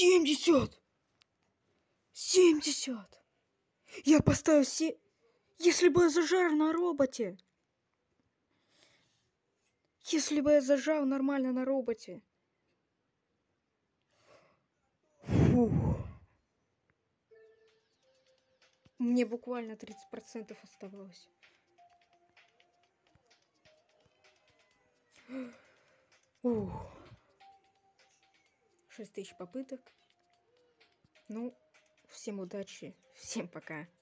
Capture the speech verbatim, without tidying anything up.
семьдесят! семьдесят! Я поставил все... Если бы я зажал на роботе. Если бы я зажал нормально на роботе. Фух. Мне буквально тридцать процентов оставалось. Ух. шесть тысяч попыток. Ну, всем удачи, всем пока.